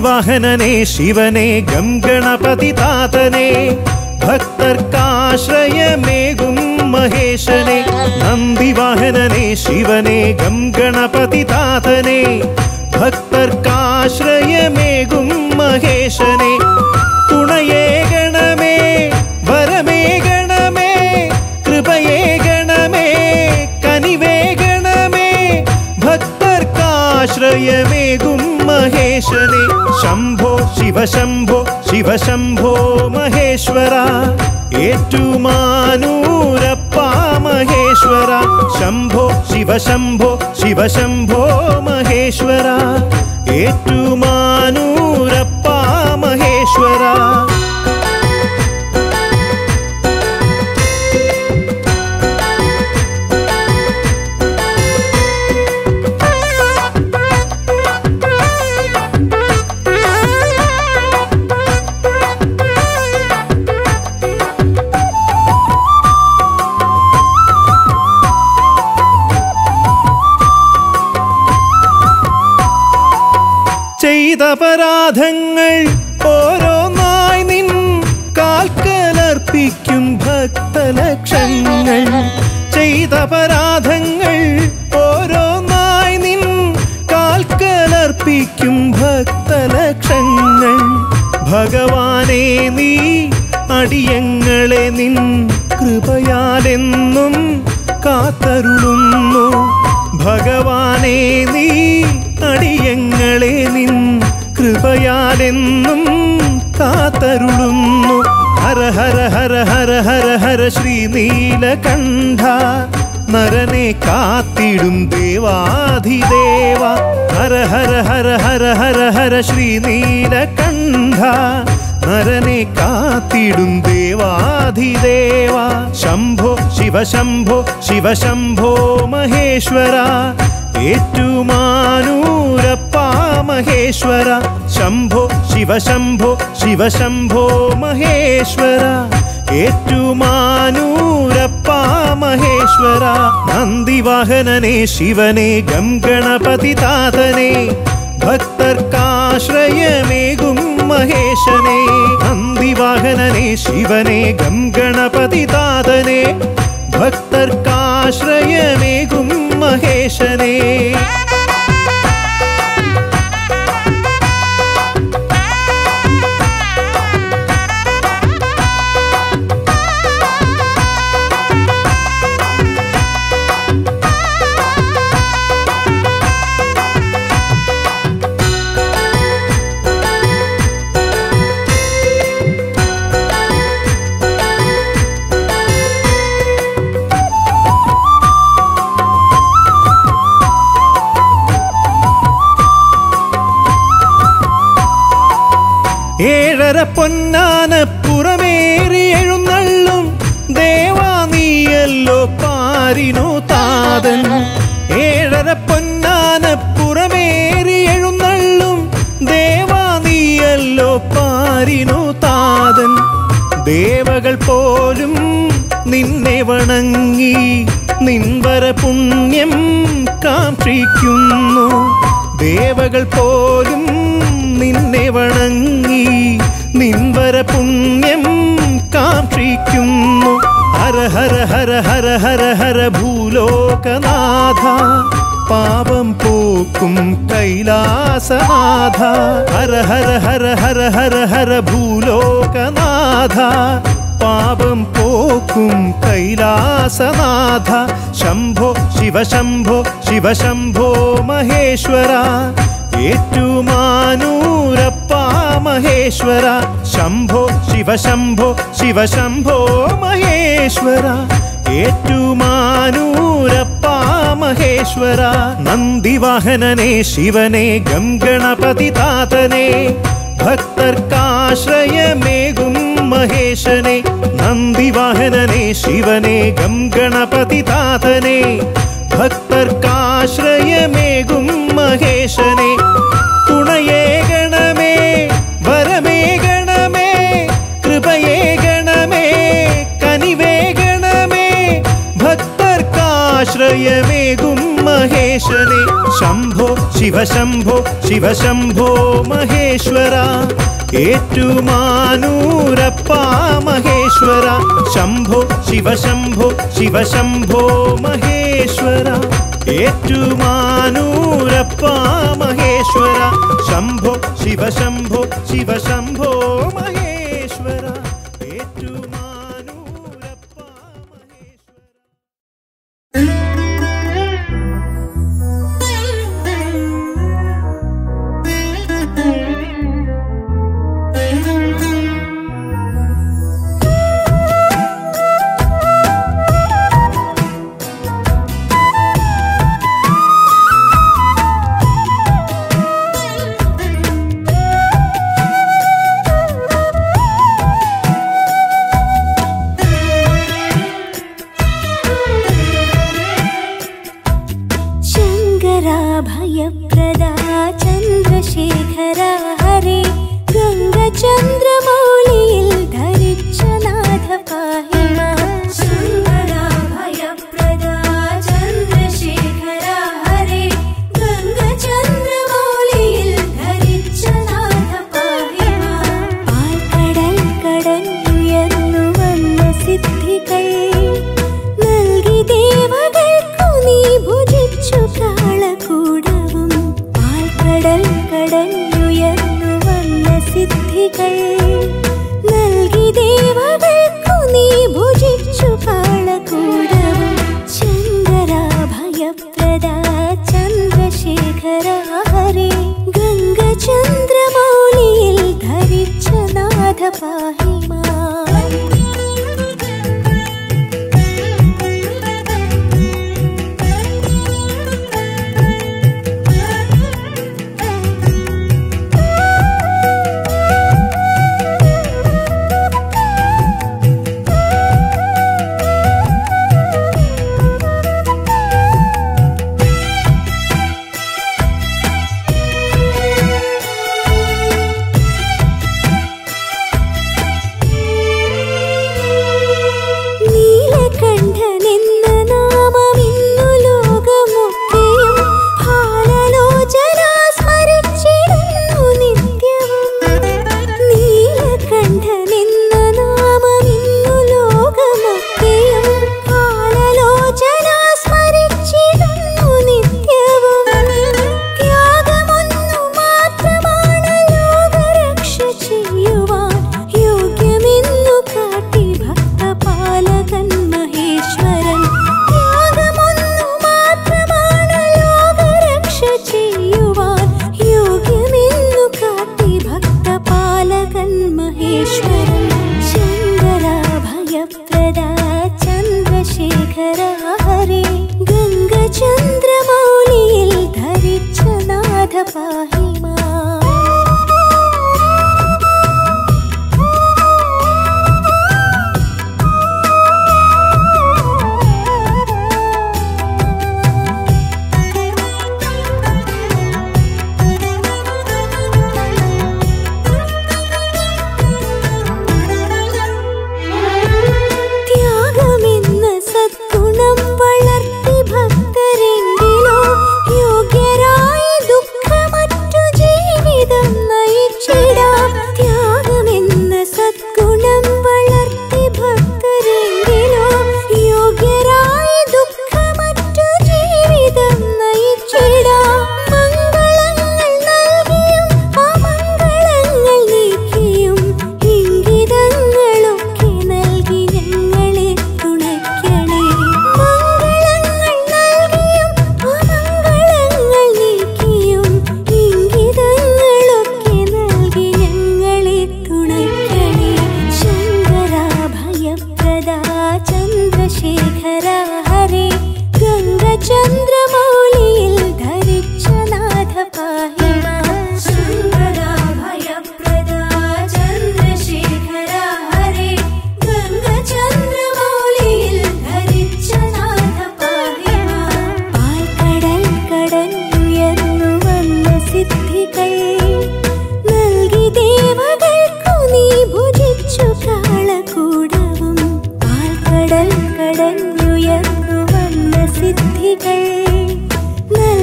നന്ദിവാഹനനെ ശിവനെ ഗം ഗണപതി താതനെ ഭക്തർക്കാശ്രയമേകും മഹേശനെ നന്ദിവാഹനനെ ശിവനെ ഗം ഗണപതി താതനെ ഭക്തർക്കാശ്രയമേകും മഹേശനെ തുണയേ ഗണമേ വരമേ ഗണമേ കൃപയേ ഗണമേ കനിവേ ഗണമേ ഭക്തർക്കാശ്രയമേകും മഹേശനെ ശംഭോ ശിവശംഭോ ശിവശംഭോ മഹേശ്വര ഏറ്റുമാനൂരപ്പ മഹേശ്വര ശംഭോ ശിവശംഭോ ശിവശംഭോ മഹേശ്വര ഏറ്റുമാനൂരപ്പ മഹേശ്വര ചെയ്തപരാധങ്ങൾ ഓരോന്നായി നിൻ കാൽക്കലർപ്പിക്കും ഭക്തലക്ഷങ്ങൾ ചെയ്തപരാധങ്ങൾ ഓരോന്നായി നിൻ കാൽക്കലർപ്പിക്കും ഭക്തലക്ഷങ്ങൾ ഭഗവാനെ നീ അടിയങ്ങളെ നിൻ കൃപയാലെന്നും കാത്തരുളുന്നു ഭഗവാനെ നീ അടിയങ്ങളെ നിൻ കൃപയാലെന്നും കാത്തരുളുന്നു ഹര ഹര ഹര ഹര ഹര ഹര ശ്രീനീലകണ്ഠ നരനെ കാത്തിടും ദേവാധിദേവ ഹര ഹര ഹര ഹര ഹര ഹര ശ്രീനീലകണ്ഠ നരനെ കാത്തിടും ദേവാധിദേവ ശംഭോ ശിവശംഭോ ശിവശംഭോ മഹേശ്വര ഏറ്റുമാനൂരപ്പ മഹേശ്വര ശംഭോ ശിവശംഭോ ശിവശംഭോ മഹേശ്വര ഏറ്റുമാനൂരപ്പ മഹേശ്വര നന്ദിവാഹനനെ ശിവനെ ഗം ഗണപതി താതനെ ഭക്തർക്കാശ്രയമേകും മഹേശനെ നന്ദിവാഹനനെ ശിവനെ ഗം ഗണപതി താതനെ ഭക്തർക്കാശ്രയമേകും മഹേശനെ ഏഴര പൊന്നാന പുറമേറി എഴുന്നള്ളും ദേവാ നീയല്ലോ പാരിനു താതൻ ഏഴര പൊന്നാന പുറമേറി എഴുന്നള്ളും ദേവാ നീയല്ലോ പാരിനു താതൻ ദേവകൾ പോലും നിന്നെ വണങ്ങി നിൻവര പുണ്യം കാക്ഷിക്കുന്നു ദേവകൾ പോലും നിന്നെ വണങ്ങി നിൻവര പുണ്യം കാക്ഷിക്കുന്നു ഹര ഹര ഹര ഹര ഹര ഹര ഭൂലോകനാഥ പാപം പോക്കും കൈലാസനാഥ ഹര ഹര ഹര ഹര ഹര ഹര ഭൂലോകനാഥ പാപം പോക്കും കൈലാസനാഥ ശംഭോ ശിവശംഭോ ശിവശംഭോ മഹേശ്വര ഏറ്റുമാനൂരപ്പ മഹേശ്വര ശംഭോ ശിവശംഭോ ശിവശംഭോ മഹേശ്വര ഏറ്റുമാനൂരപ്പ മഹേശ്വര നന്ദിവാഹനനെ ശിവനെ ഗം ഗണപതി താതനെ ഭക്തർക്കാശ്രയമേകും മഹേശനെ നന്ദിവാഹനനെ ശിവനെ ഗം ഗണപതി താതനെ ഭക്തർക്കാശ്രയമേകും മഹേശനെ തുണയേ ഗണമേ വരമേ ഗണമേ കൃപയേ ഗണമേ കനിവേ ഗണമേ ഭക്തർക്കാശ്രയമേകും മഹേശ മഹേശനെ ശംഭോ ശിവശംഭോ ശിവശംഭോ മഹേശ്വര ഏറ്റുമാനൂരപ്പ മഹേശ്വര ശംഭോ ശിവശംഭോ ശിവശംഭോ മഹേശ്വര ഏറ്റുമാനൂരപ്പ മഹേശ്വര ശംഭോ ശിവശംഭോ ശിവശംഭോ മഹേശ്വര ഏറ്റുമാനൂരപ്പ മഹേശ്വര. भयप्रदा चन्द्रशेखरा हरे गङ्गचन्द्रमौलियिल धरिच्छ नाथ पाहि मां शङ्करा भयप्रदा चन्द्रशेखरा हरे गङ्गचन्द्रमौलियिल धरिच्छ नाथ पाहि मां पाल्कडल कടന്നുയർന്നു വന്ന സിദ്ധികൾ നൽകി ദേവകൾക്കു നീ ഭുജിച്ചു കാളകൂടവും പാൽക്കടൽ കടന്നുയർന്നു വന്ന സിദ്ധികൾ നൽകി ദേവകൾക്കു നീ ഭുജിച്ചു കാളകൂടവും ശങ്കര ഭയപ്രദാ ചന്ദ്രശേഖര ഹരേ ഗംഗചന്ദ്രമൗലിയിൽ ധരിച്ച നാഥ പാഹി മാം. കടന്നുയർന്നു വന്ന സിദ്ധികൾ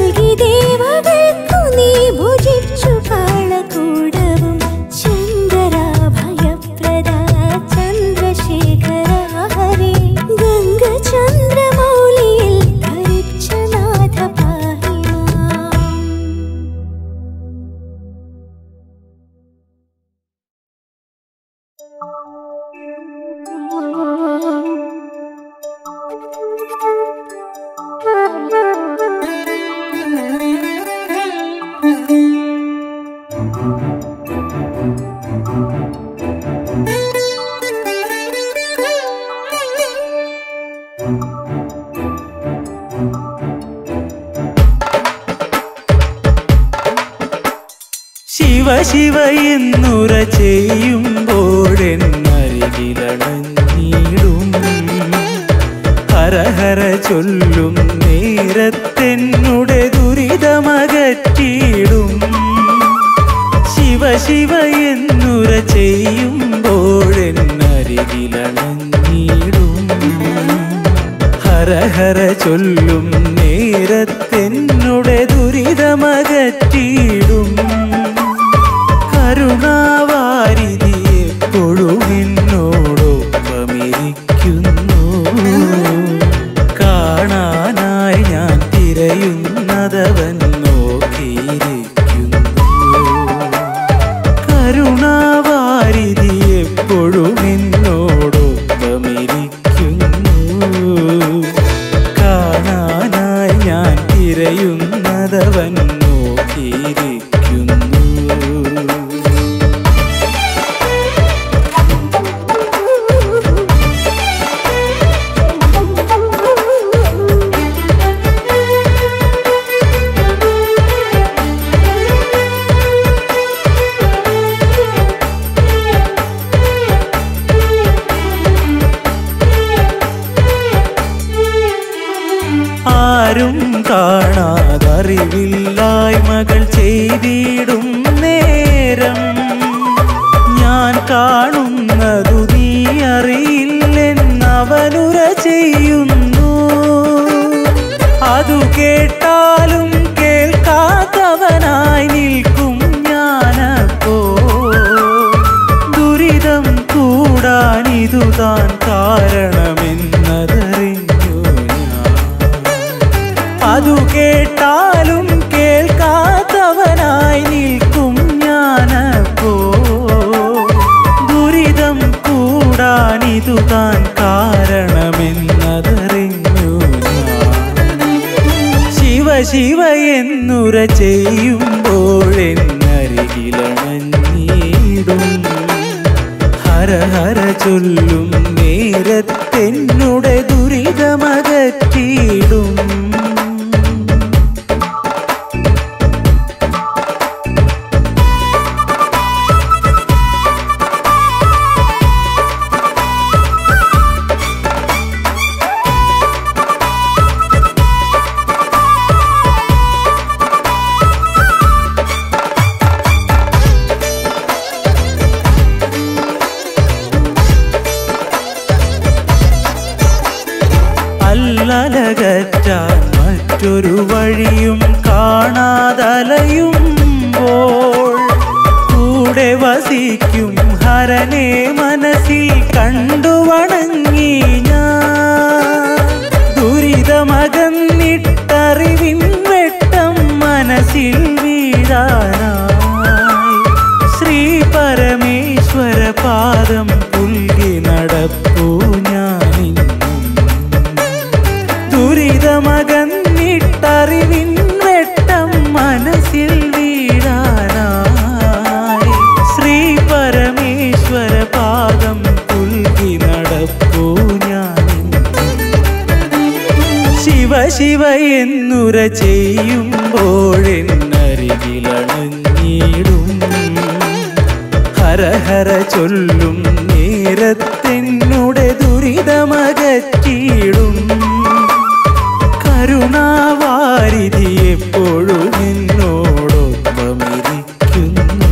ശിവ എന്നുര ചെയ്യുമ്പോഴെന്നരികിലണഞ്ഞിടും ഹര ഹര ചൊല്ലും നേരത്തെന്നുടെ ദുരിതമകറ്റിയിടും ശിവ ശിവ എന്നുര ചെയ്യുമ്പോഴെന്നരികിലണഞ്ഞിടും ഹര ഹര ചൊല്ലും നേരത്തെന്നുടെ ദുരിതമകറ്റിയിടും കരുണാവാരിധി എപ്പോഴും എന്നോടൊപ്പമിരിക്കുന്നു കാണാനായി ഞാൻ തിരയുന്നതവൻ നോക്കിയിരിക്കുന്നു കരുണാവാരിധി എപ്പോഴും എന്നോടൊപ്പമിരിക്കുന്നു കാണാനായി ഞാൻ തിരയുന്നതവൻ നോക്കിയിരിക്കുന്നു ആരും കാണാതറിവില്ലായ്മകൾ ചെയ്തിടും നേരം ഞാൻ കാണുന്നതു നീ അറിയില്ലെന്നവനുര ചെയ്യുന്നു അതു കേട്ടാലും കേൾക്കാത്തവനായി നിൽക്കും ഞാനപ്പോ ദുരിതം കൂടാനിതു താൻ കാരണമെന്നതറിഞ്ഞു അതു കേട്ടാലും കേൾക്കാത്തവനായി നിൽക്കും ഞാനപ്പോ ദുരിതം കൂടാനിതു താൻ കാരണമെന്നതറിഞ്ഞു ശിവ ശിവ എന്നുര ചെയ്യുമ്പോഴെന്നരികിലണഞ്ഞിടും ഹര ഹര ചൊല്ലും നേരത്തെന്നുടെ ദുരിതമകറ്റിയിടും അല്ലലകറ്റാൻ മറ്റൊരു വഴിയും കാണാതലയുമ്പോൾ കൂടെ വസിക്കും ഹരനെ മനസ്സിൽ കണ്ടു വണങ്ങി ഞാൻ ദുരിതമകന്നിട്ടറിവിൻ വെട്ടം മനസ്സിൽ വീഴാനായി ശ്രീ പരമേശ്വര പാദം പുൽകി നടപ്പൂ ഞാനിന്നും ദുരിതമകന്നിട്ടറിവിൻ വെട്ടം മനസ്സിൽ വീഴാനായി ശ്രീ പരമേശ്വര പാദം പുൽകി നടപ്പൂ ഞാനിന്നും ശിവ ശിവ എന്നുര ചെയ്യുമ്പോഴെന്നരികിലണഞ്ഞിടും ഹര ഹര ചൊല്ലും നേരത്തെന്നുടെ ദുരിതമകറ്റിയിടും കരുണാവാരിധി എപ്പോഴും എന്നോടൊപ്പമിരിക്കുന്നു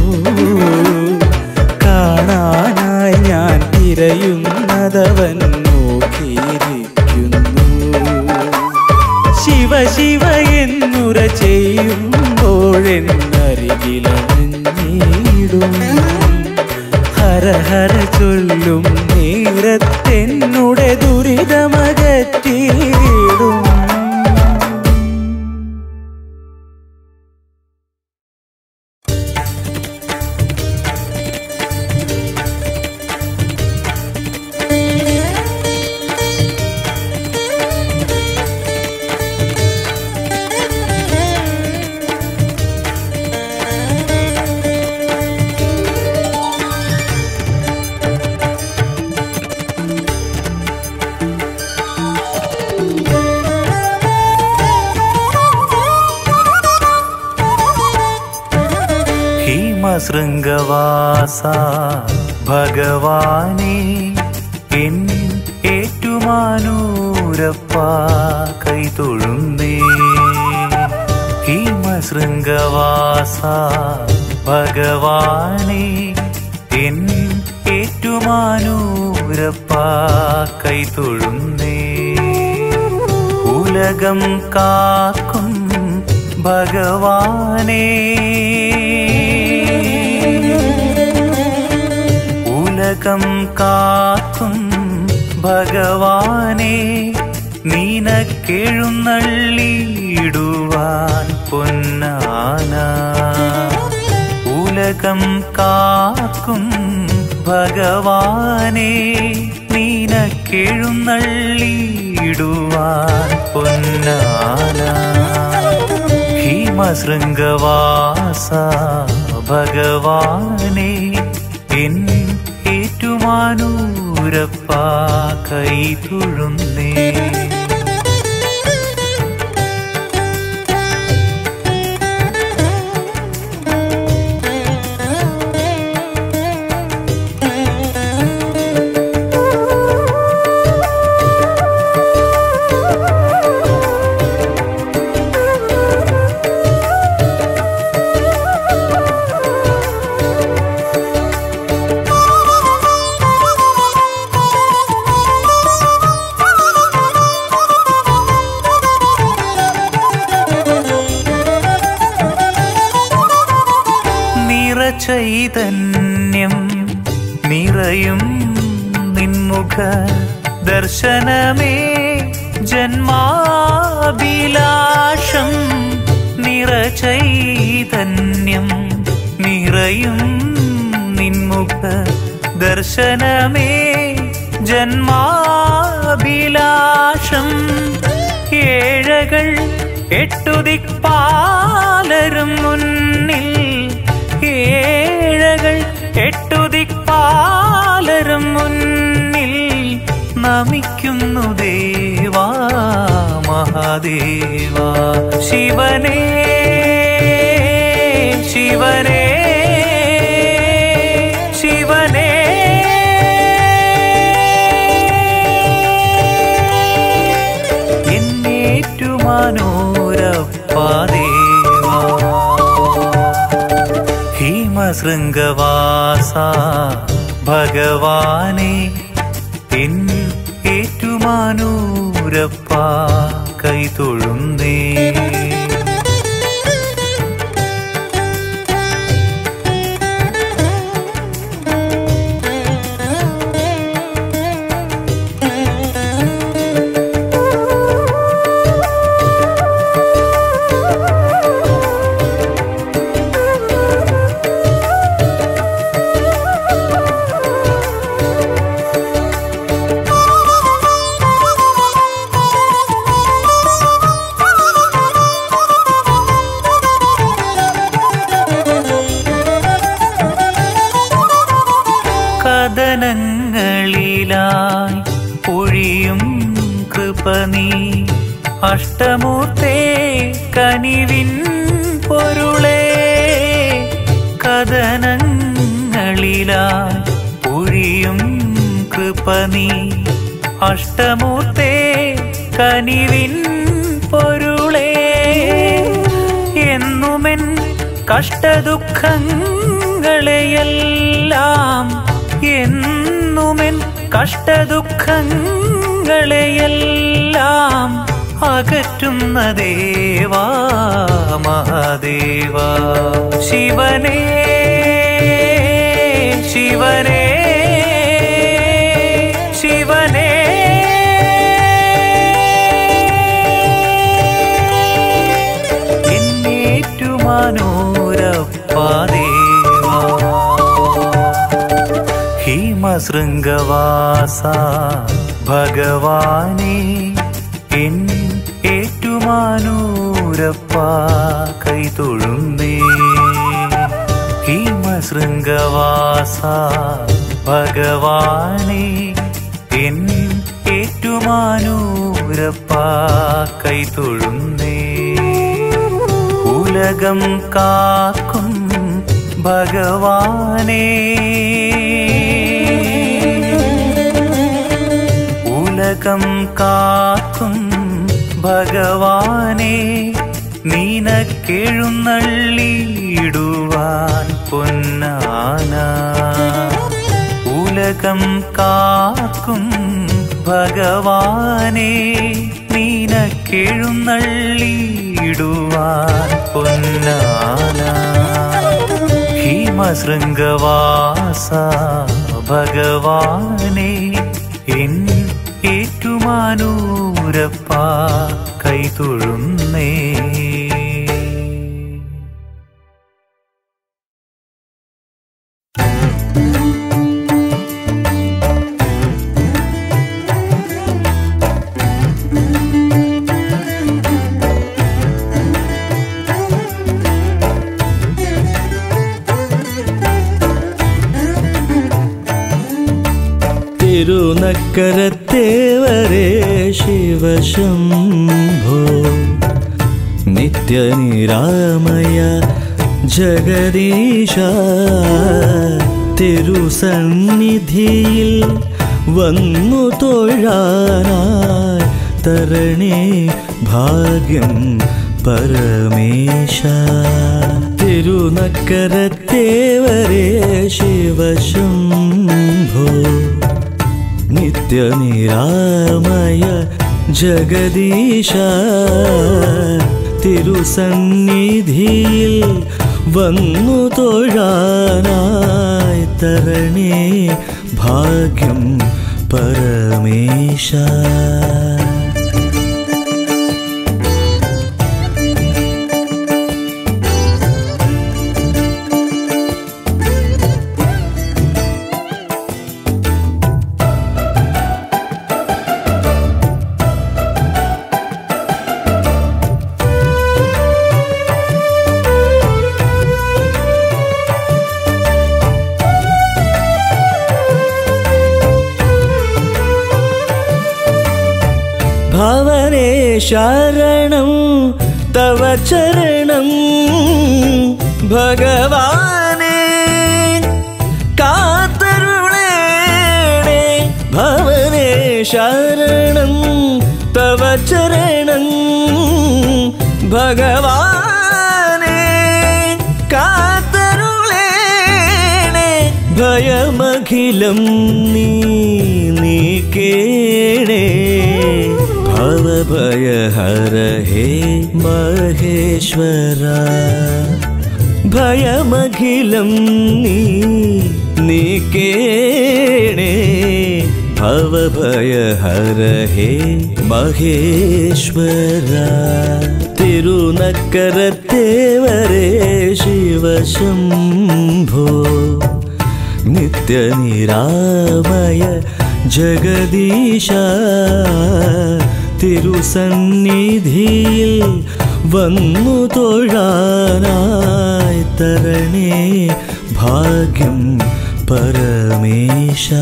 കാണാനായി ഞാൻ തിരയുന്നതവൻ നോക്കിയിരിക്കുന്നു ശിവ ശിവ എന്നുര ചെയ്യുമ്പോഴെന്നരികിലണഞ്ഞിടും ഹര ഹര ചൊല്ലും നേരത്തെന്നുടെ ദുരിതമകറ്റിയിടും ഹീമശൃംഗവാസ ഭഗവാനേ എൻ ഏറ്റുമാനൂരപ്പ കൈതൊഴുന്നേ. ഹീമശൃംഗവാസ ഭഗവാനേ എൻ ഏറ്റുമാനൂരപ്പ കൈതൊഴുന്നേ. ഉലകം കാക്കും ഭഗവാനേ, ഉലകം കാക്കും ഭഗവാനേ, നിനക്കെഴുന്നള്ളിടുവാൻ പൊന്നാന. ഉലകം കാക്കും ഭഗവാനേ, നിനക്കെഴുന്നള്ളിടുവാൻ പൊന്നാന. ഹീമശൃംഗവാസ ഭഗവാനേ എൻ ഏറ്റുമാനൂരപ്പ കൈതൊഴുന്നേ. ചൈതന്യം നിറയും നിൻമുഖ ദർശനമേ ജന്മാഭിലാഷം. നിറചൈതന്യം നിറയും നിൻമുഖ ദർശനമേ ജന്മാഭിലാഷം. ഏഴകൾ എട്ടുദിക്പാലരും മുന്നിൽ, ഏഴകൾ എട്ടുദിക്പാലരും മുന്നിൽ നമിക്കുന്നു ദേവാ മഹാദേവാ. ശിവനേ ശിവനേ ശിവനേ, എന്നേറ്റുമാനൂരപ്പാ ദേവാ. ഹീമശൃംഗവാസ ഭഗവാനേ എൻ ഏറ്റുമാനൂരപ്പ കൈതൊഴുന്നേ. കഥനങ്ങളിലായി പൊഴിയും കൃപനീ അഷ്ടമൂർത്തേ കനിവിൻ പൊരുളേ. കഥനങ്ങളിലായി പൊഴിയും കൃപനീ അഷ്ടമൂർത്തേ കനിവിൻ പൊരുളേ. എന്നുമെൻ കഷ്ടദുഃഖങ്ങളെയെല്ലാം, എന്നുമെൻ കഷ്ടദുഃഖങ്ങളെയെല്ലാം അകറ്റുന്ന ദേവാ മഹാദേവാ. ശിവനേ ശിവനേ ശിവനേ, എന്നേറ്റുമാനൂരപ്പാ ദേവാ. ഹീമശൃംഗവാസ ഭഗവാനേ എൻ ഏറ്റുമാനൂരപ്പ കൈതൊഴുന്നേ. ഹീമശൃംഗവാസ ഭഗവാനേ എൻ ഏറ്റുമാനൂരപ്പ കൈതൊഴുന്നേ. ഉലകം കാക്കും ഭഗവാനേ ഉലകം കാക്കും ഭഗവാനേ നിനക്കെഴുന്നള്ളിയിടുവാൻ പൊന്നാന ഉലകം കാക്കും ഭഗവാനേ നിനക്കെഴുന്നള്ളിയിടുവാൻ പൊന്നാന ഹിമശൃംഗവാസ ഭഗവാനേ എൻ ഏറ്റുമാനൂരപ്പ കൈതൊഴുന്നേ തിരുനക്കരത്തേവരേ ശിവശംഭോ നിത്യനിരാമയ ജഗദീശ തിരുസന്നിധിയിൽ വന്നു തൊഴാനായി തരണേ ഭാഗ്യം പരമേശ തിരുനക്കരത്തേവരേ ശിവശംഭോ നിത്യനിരാമയ ജഗദീശ തിരുസന്നിധിയിൽ വന്നു തൊഴാനായി തരണേ ഭാഗ്യം പരമേശ ഭവനേ ശരണം തവ ചരണം ഭഗവാനേ കാത്തരുളേണേ ഭവനേ ശരണം തവ ചരണം ഭഗവാനേ കാത്തരുളേണേ ഭയമഖിലം നീക്കേണേ ഭവഭയഹര ഹേ മഹേശ്വര ഭയമഖിലം നീക്കേണേ ഭവഭയഹര ഹേ മഹേശ്വര തിരുനക്കരത്തേവരേ ശിവശംഭോ നിത്യനിരാമയ ജഗദീശ തിരുസന്നിധിയിൽ വന്നു തൊഴാനായി തരണേ ഭാഗ്യം പരമേശ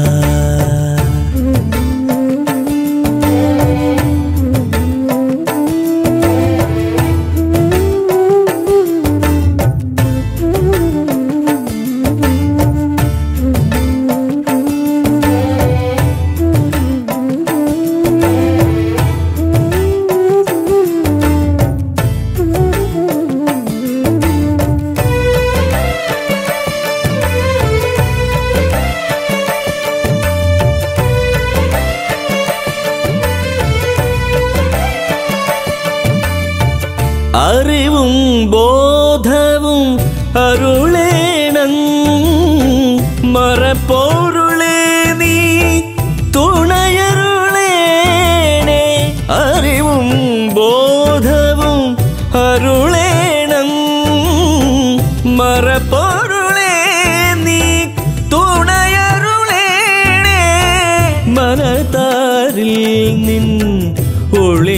അറിവും ബോധവും അരുളേണം മറപ്പോരുളേ നീ തുണയരുളേണേ അറിവും ബോധവും അരുളേണം മറപ്പോരുളേ നീ തുണയരുളേണേ മനതാരിൽ നിൻ ഒളി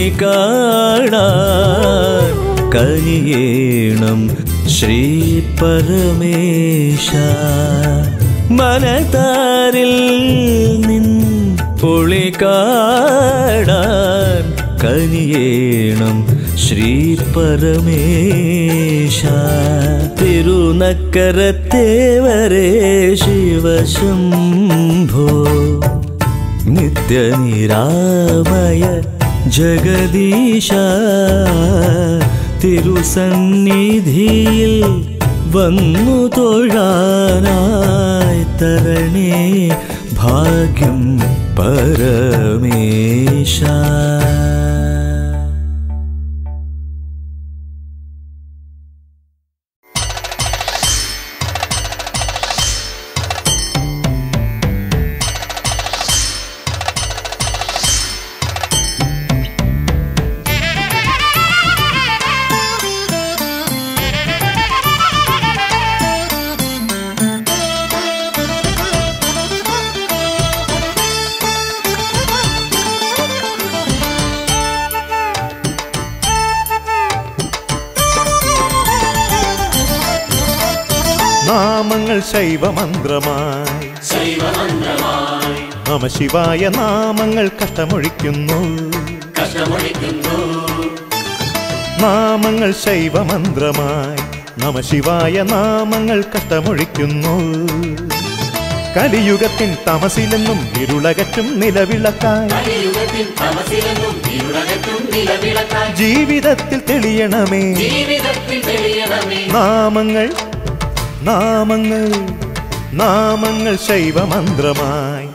കാണാൻ കനിയേണം ശ്രീ പരമേശ മനതാരിൽ നിൻ ഒളി കാണാൻ കനിയേണം ശ്രീ പരമേശ തിരുനക്കരത്തേവരേ ശിവശംഭോ നിത്യനിരാമയ ജഗദീശ തിരുസന്നിധിയിൽ വന്നു തൊഴാനായി തരണേ ഭാഗ്യം പരമേശ. നാമങ്ങൾ ശൈവമന്ത്രമായി നമ ശിവായ നാമങ്ങൾ കഷ്ടമൊഴിക്കുന്നു. നാമങ്ങൾ ശൈവമന്ത്രമായി നമ ശിവായ നാമങ്ങൾ കഷ്ടമൊഴിക്കുന്നു. കലിയുഗത്തിൻ തമസിലെന്നും ഇരുളകറ്റും നിലവിളക്കായി ജീവിതത്തിൽ തെളിയണമേ നാമങ്ങൾ നാമങ്ങൾ നാമങ്ങൾ ശൈവമന്ത്രമായി.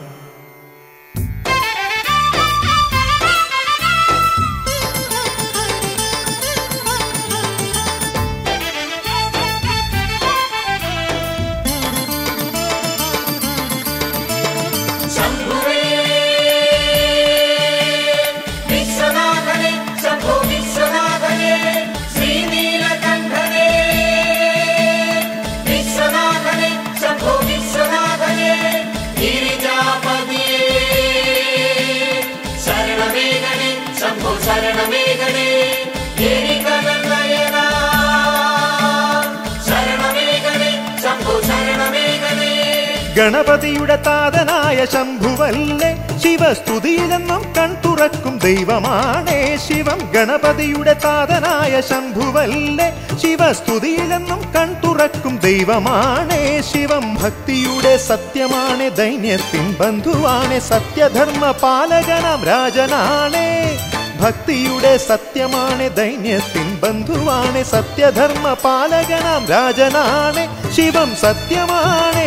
ഗണപതിയുടെ താതനായ ശംഭുവല്ലേ ശിവസ്തുതിയിലെന്നും കൺതുറക്കും ദൈവമാണേ ശിവം. ഗണപതിയുടെ താതനായ ശംഭുവല്ലേ ശിവസ്തുതിയിലെന്നും കൺതുറക്കും ദൈവമാണേ ശിവം. ഭക്തിയുടെ സത്യമാണ് ദൈന്യത്തിൻ ബന്ധുവാണ് സത്യധർമ്മ പാലകനാം രാജനാണേ. ഭക്തിയുടെ സത്യമാണ് ദൈന്യത്തിൻ ബന്ധുവാണ് സത്യധർമ്മ പാലകനാം രാജനാണ് ശിവം. സത്യമാണേ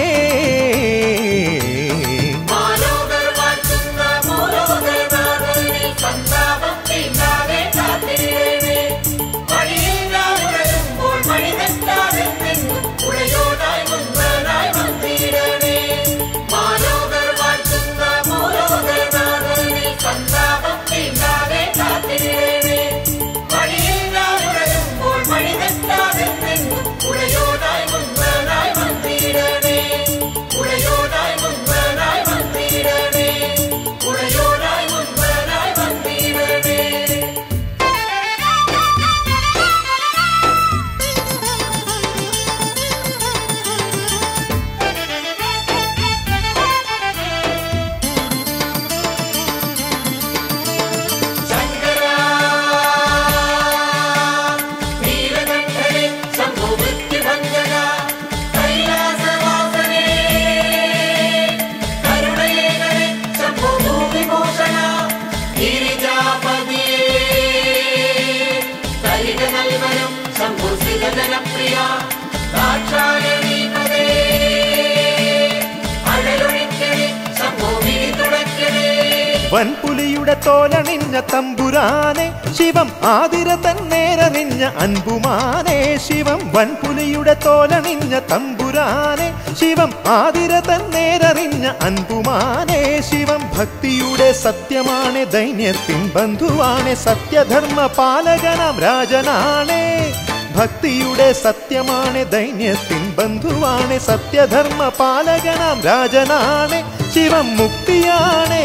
വൻപുലിയുടെ തോലണിഞ്ഞ തമ്പുരാനെ ശിവം ആതിര തന്നേരറിഞ്ഞ അൻപുമാനേ ശിവം. വൻപുലിയുടെ തോലണിഞ്ഞ തമ്പുരാനെ ശിവം ആതിര തന്നേരറിഞ്ഞ അൻപുമാനേ ശിവം. ഭക്തിയുടെ സത്യമാണ് ദൈന്യത്തിൻ ബന്ധുവാണ് സത്യധർമ്മ പാലകനാം രാജനാണേ. ഭക്തിയുടെ സത്യമാണ് ദൈന്യത്തിൻ ബന്ധുവാണ് സത്യധർമ്മ പാലകനാം രാജനാണ് ശിവം. മുക്തിയാണേ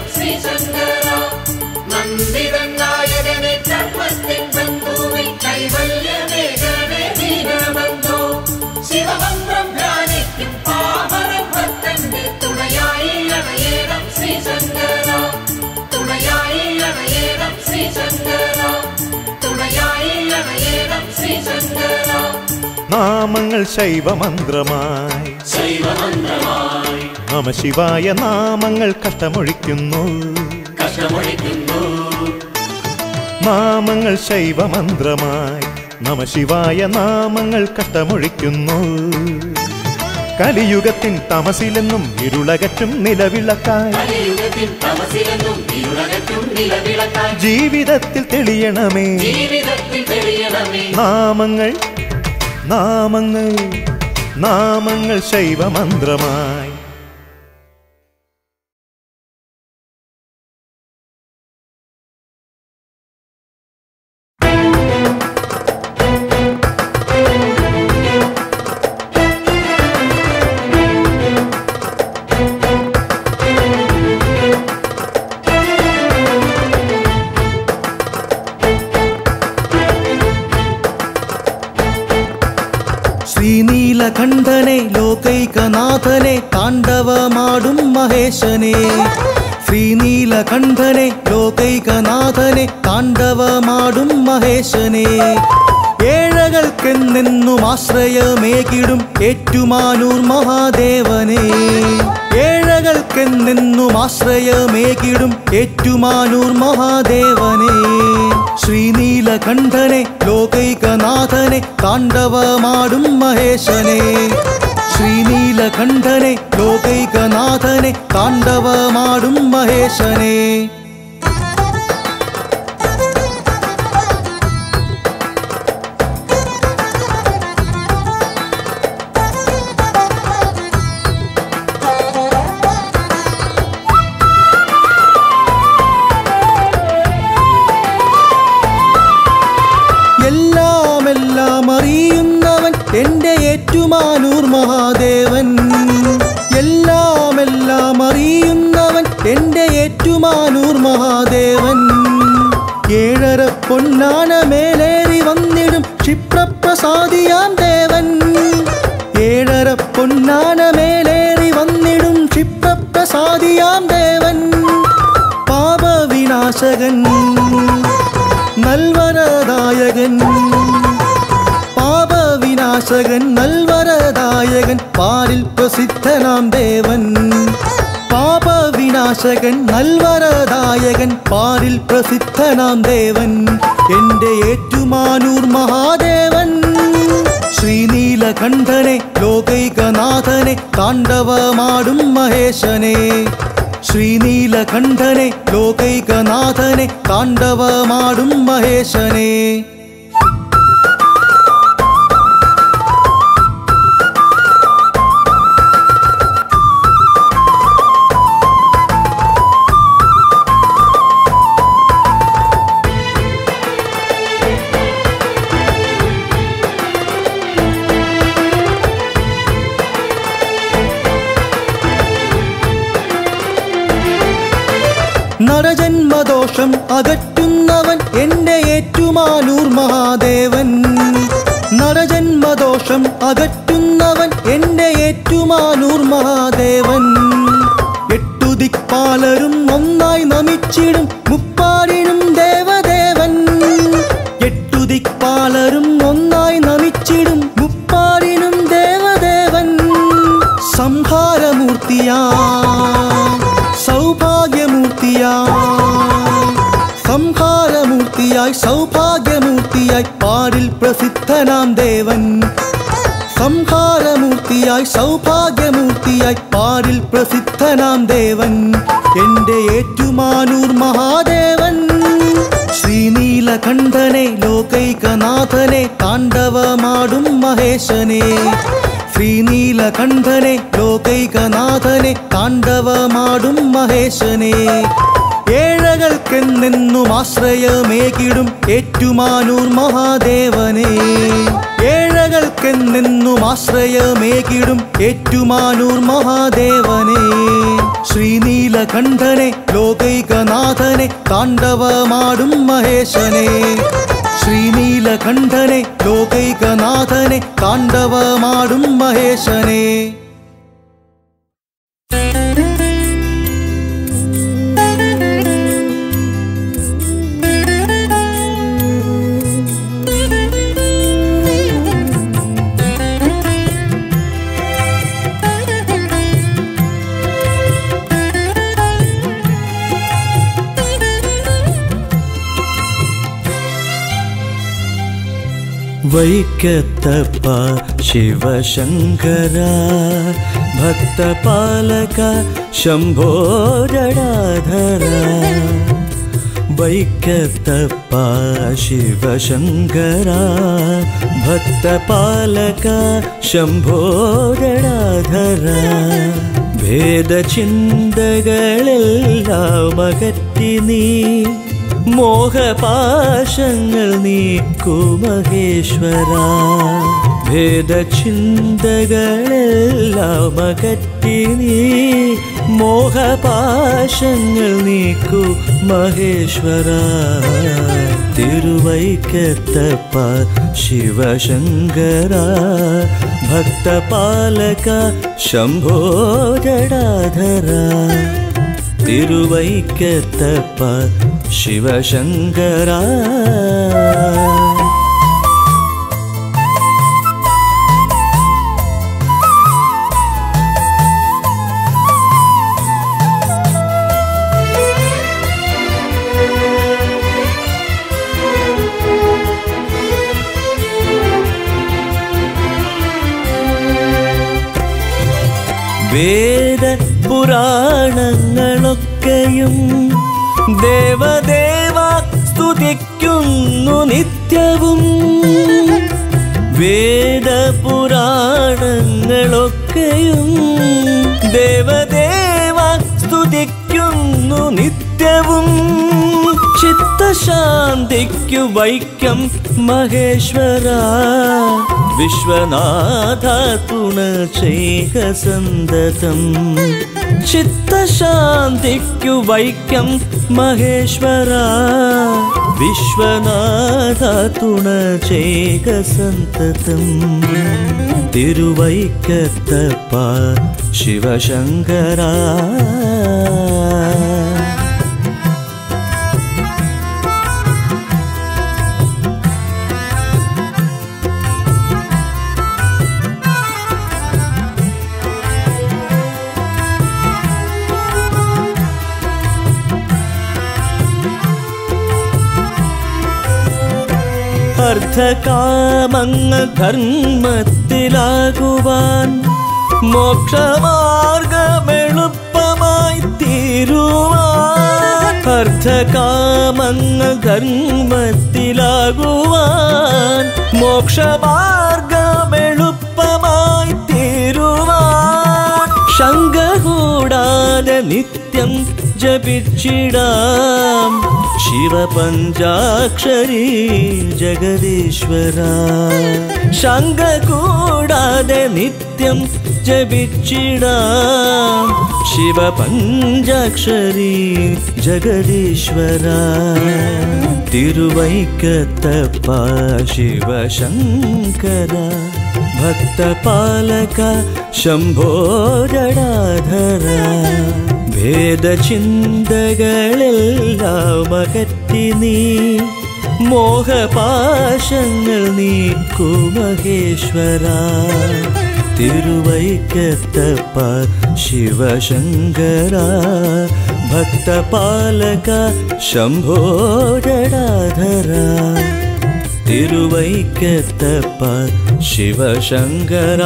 ിതനായകനെ ചർമ്മത്തിൻ ബന്ധുവിൽ കൈവ നാമങ്ങൾ ശൈവമന്ത്രമായി നമഃശിവായ നാമങ്ങൾ കഷ്ടമൊഴിക്കുന്നു നാമങ്ങൾ ശൈവമന്ത്രമായി നമഃശിവായ നാമങ്ങൾ കഷ്ടമൊഴിക്കുന്നു കലിയുഗത്തിൻ തമസിലെന്നും ഇരുളകറ്റും നിലവിളക്കായി ജീവിതത്തിൽ തെളിയണമേ നാമങ്ങൾ നാമങ്ങൾ നാമങ്ങൾ ശൈവമന്ത്രമായി ശ്രീനീലകണ്ഠനെ ലോകൈകനാഥനെ താണ്ഡവമാടും മഹേശനെ ശ്രീനീലകണ്ഠനെ ലോകൈകനാഥനെ താണ്ഡവമാടും മഹേശനെ ഏഴകൾക്കെന്നെന്നും ആശ്രയമേകിടും ഏറ്റുമാനൂർ മഹാദേവനെ ഏഴകൾക്കെന്നെന്നും ആശ്രയമേകിടും ഏറ്റുമാനൂർ മഹാദേവനെ ശ്രീനീലകണ്ഠനെ ലോകൈകനാഥനെ താണ്ഡവമാടും മഹേശനെ ശ്രീനീലകണ്ഠനെ ലോകൈകനാഥനെ താണ്ഡവമാടും മഹേശനെ എല്ലാം അറിയുന്നവൻ എൻ്റെ ഏറ്റുമാനൂർ മഹാദേവൻ എല്ലാം അറിയുന്നവൻ എൻ്റെ ഏറ്റുമാനൂർ മഹാദേവൻ ഏഴര പൊന്നാന മേലേറി വന്നിടും ക്ഷിപ്രപ്രസാദിയാം ദേവൻ ഏഴര പൊന്നാന മേലേറി വന്നിടും ക്ഷിപ്രപ്രസാദിയാം ദേവൻ പാപവിനാശകൻ നൽവരദായകൻ പാപവിനാശകൻ നൽവരദായകൻ പാരിൽ പ്രസിദ്ധനാം ദേവൻ പാപവിനാശകൻ നൽവരദായകൻ പാരിൽ പ്രസിദ്ധനാം ദേവൻ എൻ്റെ ഏറ്റുമാനൂർ മഹാദേവൻ ശ്രീനീലകണ്ഠനെ ലോകൈകനാഥനെ താണ്ഡവമാടും മഹേശനെ ശ്രീനീലകണ്ഠനെ ലോകൈകനാഥനെ താണ്ഡവമാടും മഹേശനെ നരജന്മദോഷം അകറ്റുന്നവൻ എൻ്റെ ഏറ്റുമാനൂർ മഹാദേവൻ നരജന്മദോഷം അകറ്റുന്നവൻ എൻ്റെ ഏറ്റുമാനൂർ മഹാദേവൻ എട്ടു ദിക്പാലരും ഒന്നായി നമിച്ചിടും മുപ്പാരിനും ദേവദേവൻ എട്ടു ദിക്പാലരും ഒന്നായി നമിച്ചിടും മുപ്പാരിനും ദേവദേവൻ സംഹാരമൂർത്തിയാ സംഹാരമൂർത്തിയായി സൗഭാഗ്യമൂർത്തിയായി പാരിൽ പ്രസിദ്ധനാം ദേവൻ സംഹാരമൂർത്തിയായി സൗഭാഗ്യമൂർത്തിയായി പാരിൽ പ്രസിദ്ധനാം ദേവൻ എൻ്റെ ഏറ്റുമാനൂർ മഹാദേവൻ ശ്രീനീലകണ്ഠനെ ലോകൈകനാഥനെ താണ്ഡവമാടും മഹേശനെ ശ്രീനീലകണ്ഠനെ ലോകൈകനാഥനെ താണ്ഡവമാടും മഹേശനെ ഏഴകൾക്കെന്നെന്നും ആശ്രയമേകിടും ഏറ്റുമാനൂർ മഹാദേവനെ ഏഴകൾക്കെന്നെന്നും ആശ്രയമേകിടും ഏറ്റുമാനൂർ മഹാദേവനെ ശ്രീനീലകണ്ഠനെ ലോകൈകനാഥനെ താണ്ഡവമാടും മഹേശനെ ശ്രീനീലകണ്ഠനെ ലോകൈകനാഥനെ താണ്ഡവമാടും മഹേശനെ വൈക്കത്തപ്പ ശിവശങ്കര ഭക്തപാലക ശംഭോ ജടാധര വൈക്കത്തപ്പ ശിവശങ്കര ഭക്തപാലക ശംഭോ ജടാധര ഭേദചിന്തകളെല്ലാം അകറ്റി നീ മോഹപാശങ്ങൾ നീക്കൂ മഹേശ്വര ഭേദചിന്തകളെല്ലാം അകറ്റി നീ മോഹപാശങ്ങൾ നീക്കൂ മഹേശ്വര തിരുവൈക്കത്തപ്പ ശിവശങ്കര ഭക്തപാലക ശംഭോ ജടാധര തിരുവൈക്കത്തപ്പ ശിവശങ്കര വേദ പുരാണങ്ങളൊക്കെയും ദേവദേവ സ്തുതിക്കുന്നു നിത്യവും വേദ പുരാണങ്ങളൊക്കെയും ദേവദേവ സ്തുതിക്കുന്നു നിത്യവും ചിത്തശാന്തിക്കു വൈക്കം മഹേശ്വര വിശ്വനാഥ തുണ ചെയ്ക സന്തതം ചിത്തശാന്തിക്കു വൈക്കം മഹേശ്വര വിശ്വനാഥ തുണ ചെയ്ക സന്തതം തിരുവൈക്കത്തപ്പ ശിവശങ്കര അർത്ഥകാമങ്ങൾ ധർമ്മത്തിലാകുവാൻ മോക്ഷമാർഗമെളുപ്പമായി തീരുവാൻ അർത്ഥകാമങ്ങൾ ധർമ്മത്തിലാകുവാൻ മോക്ഷമാർഗമെളുപ്പമായി തീരുവാൻ ശങ്ക കൂടാതെ നിത്യം ജപിച്ചിടാം ശിവപഞ്ചാക്ഷരി ജഗദീശ്വര ശങ്ക കൂടാതെ നിത്യം ജപിച്ചിടാം ശിവപഞ്ചാക്ഷരി ജഗദീശ്വര തിരുവൈക്കത്തപ്പ ശിവശങ്കര ഭക്തപാലക ശംഭോ ജടാധര ഭേദചിന്തകളെല്ലാം അകറ്റി നീ മോഹപാശങ്ങൾ നീക്കൂ മഹേശ്വര തിരുവൈക്കത്തപ്പ ശിവശങ്കര ഭക്തപാലക ശംഭോ ജടാധര തിരുവൈക്കത്തപ്പ ശിവശങ്കര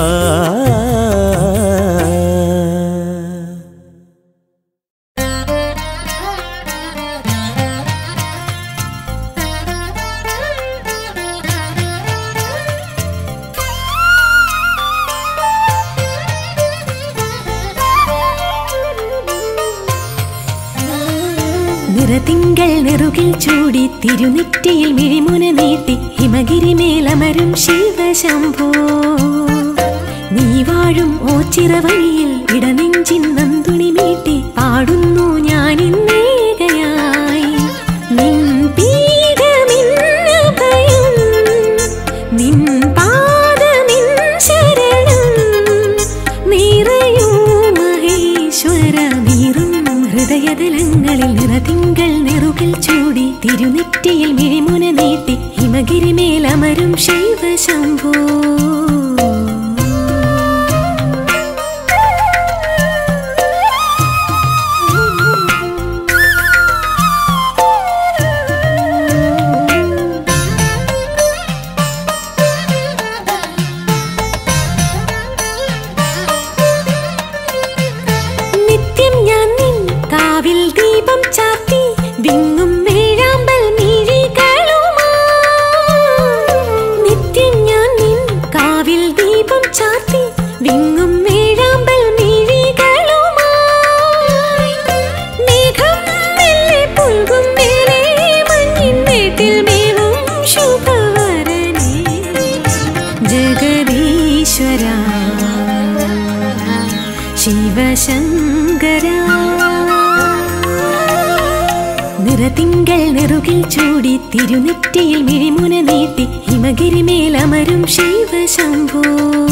നിറതിങ്കൾ നെറുകിൽ ചൂടി തിരുനെറ്റിയിൽ മിഴിമുന നീട്ടി ഹിമഗിരി മേലമരും ശിവശംഭോ നീ വാഴും ഓച്ചിറ വഴിയിൽ ഇടനെഞ്ചിൻ നന്തുണി മീട്ടി പാടുന്നു ഞാനിന്നേകയായി നിൻ പീഠമിന്നഭയം നിൻ പാദമിൻ ശരണം നിറയൂ മഹേശ്വര നീറും ഹൃദയതലങ്ങളിൽ നിറതിങ്കൾ നെറുകിൽ ചൂടി തിരുനെറ്റിയിൽ മിഴിമുന നീട്ടി ഹിമഗിരി മേലമരും ശിവശംഭോ നിറതിങ്കൾ നെറുകിൽ ചൂടി തിരുനെറ്റിയിൽ മിഴിമുന നീട്ടി ഹിമഗിരിമേലമരും ശൈവശംഭോ.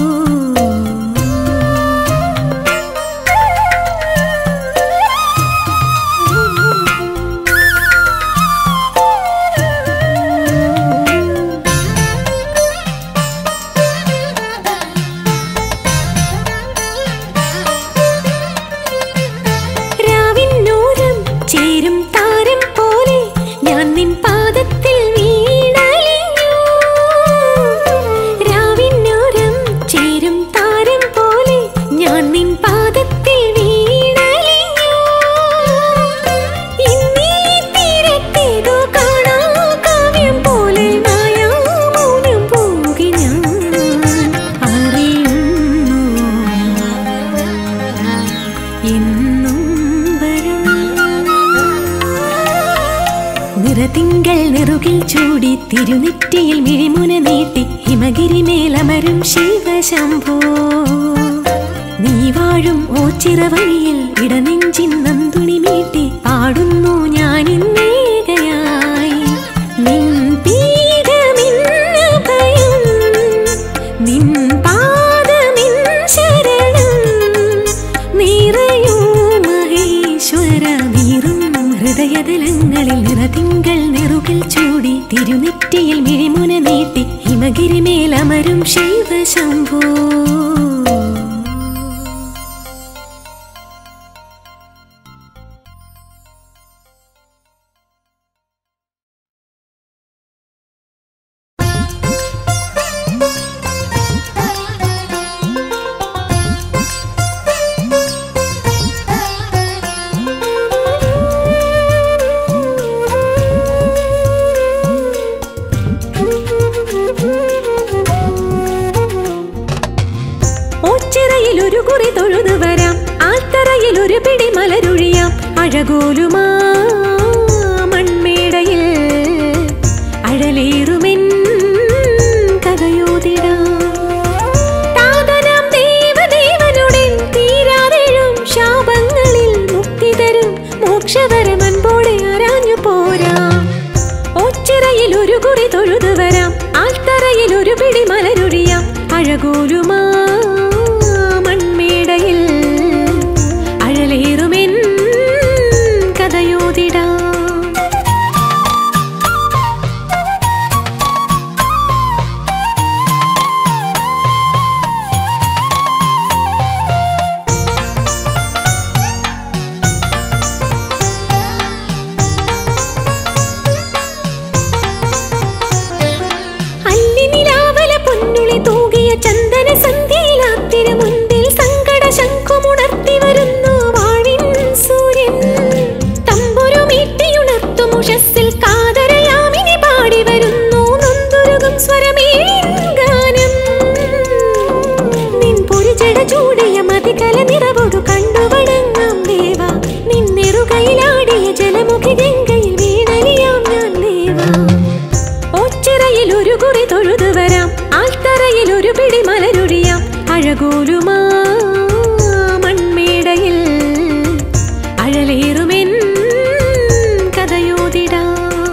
നിറതിങ്കൾ നെറുകിൽ ചൂടി തിരുനെറ്റിയിൽ മിഴിമുന നീട്ടി ഹിമഗിരിമേലമരും ശിവശംഭോ. നീ വാഴും ഓച്ചിറ വഴിയിൽ ഇടനെഞ്ചിൻ നന്തുണി മീട്ടി പാടുന്നു ഞാനിന്നേകയായി. നിൻ പീഠമിന്നഭയം, നിൻ പാദമിൻ ശരണം. നിറയൂ മഹേശ്വര നീറും ഹൃദയതലങ്ങളിൽ നിറതിങ്കൾ നെറുകിൽ ചൂടി തിരുനെറ്റിയിൽ മിഴിമുന നീട്ടി ഹിമഗിരിമേലമരും ശൈവശംഭോ. ഒരു കുറി തൊഴുതു വരാം, ആൽത്തറയിൽ ഒരു പിടി മലരൊഴിയാം. അഴകോലുമാ മൺമേടയിൽ അഴലേറുമെൻ കഥയോതിടാം. താതനാം ദേവദേവനുടെ തീരാതെഴും ശാപങ്ങളിൽ മുക്തി തരും മോക്ഷവരമൻപോടെ ആരാഞ്ഞു പോരാം. ഓച്ചിറയിൽ ഒരു കുറി തൊഴുതു വരാം, ആൽത്തറയിൽ ഒരു പിടി മലരൊഴിയാം. അഴകോലുമാ മൺമേടയിൽ അഴലേറുമെൻ കഥയോതിടാം. അല്ലിനിലാവല പൊന്നുളി തൂകിയ ചന്ദന സന്ധ്യയിലാത്തിനു മുൻപിൽ സങ്കട ശംഖുമുണർത്തി വരുന്നു വാഴിൻ സൂര്യൻ. തമ്പുരുമീട്ടിയുണർത്തും ഉഷസ്സിൽ കാതരയാമിനി പാടി വരുന്നു നൊന്തുരുകും സ്വരമേഴിൻ ഗാനം. നിൻ പൊരിജട ചൂടിയ മതികല നിറവൊടു കണ്ടു വണങ്ങാം ദേവ. നിന്നെറുകയിലാടിയ ജലമുഖി ഗംഗയിൽ വീണലിയാം ഞാൻ ദേവ. ഓച്ചിറയിൽ ഒരു കുറി തൊഴുതു വരാം, ആൽത്തറയിൽ ഒരു പിടി മലരൊഴിയാം. അഴകോലുമാ മൺമേടയിൽ അഴലേറുമെൻ കഥയോതിടാം.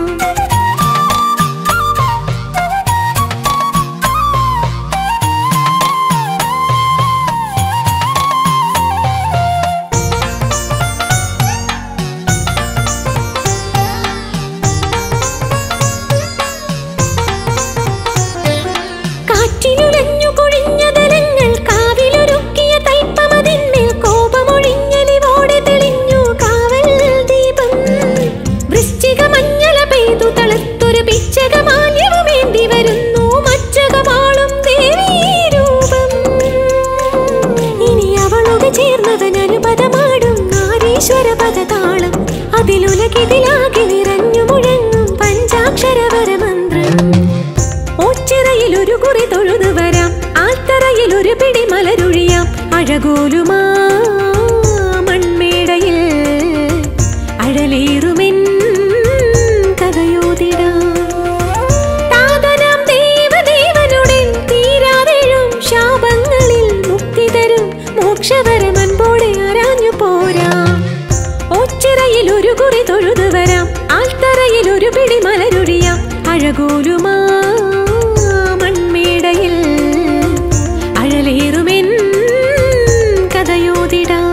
കാറ്റിനുലഞ്ഞു കൊഴിഞ്ഞ തലങ്ങൾ കാവിലൊരുക്കിയ തൈപ്പമതിന്മേൽ കോപമൊഴിഞ്ഞലിവോടെ തെളിഞ്ഞു കാവൽ ദീപം. വൃശ്ചിക മഞ്ഞള പെയ്തു തളുത്തൊരു പിച്ചകമാല്യവുമേന്തി വരുന്നു മച്ചകമാളും ദേവീരൂപം. ഇനി അവളോട് ചേർന്നവൻ അനുപദമാടും നാരീശ്വര പദതാളം. അതിലുലകിതിലാകെ നിറഞ്ഞു മുഴങ്ങും പഞ്ചാക്ഷരവരമന്ത്രം. ഓച്ചിറയിൽ ഒരു കുറി തൊഴുതു വരാം, ആൽത്തറയിൽ ഒരു പിടി മലരൊഴിയാം. അഴകോലുമാ മൺമേടയിൽ അഴലേറുമെൻ കഥയോതിടാം. താതനാം ദേവദേവനുടെ തീരാതെഴും ശാപങ്ങളിൽ മുക്തി തരും മോക്ഷവരമൻപോടെ ആരാഞ്ഞു പോരാം. ഓച്ചിറയിൽ ഒരു കുറി തൊഴുതു വരാം, ആൽത്ത അഴകോലുമാ മൺമേടയിൽ അഴലേറുമെൻ കഥയോതിടാം.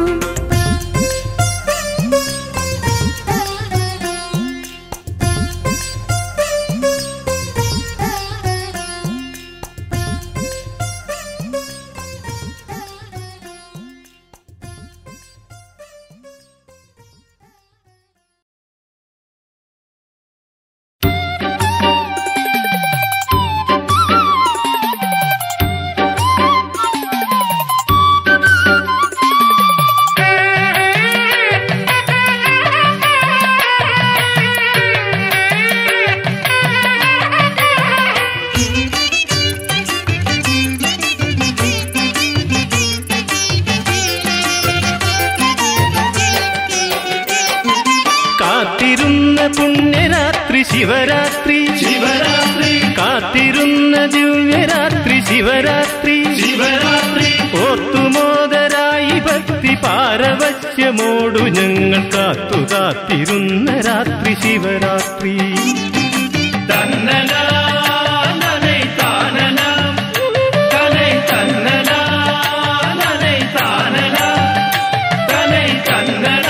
പുണ്യരാത്രി ശിവരാത്രി ശിവരാത്രി കാത്തിരുന്ന ദിവ്യരാത്രി ശിവരാത്രി ശിവരാത്രി ഓർത്തുമോദരായി ഭക്തി പാരവശ്യമോടു ഞങ്ങൾ കാത്തു കാത്തിരുന്ന രാത്രി ശിവരാത്രി. തന്നലാ നനൈ താനലാ തനൈ തന്നലാ നനൈ താനലാ തനൈ തന്നലാ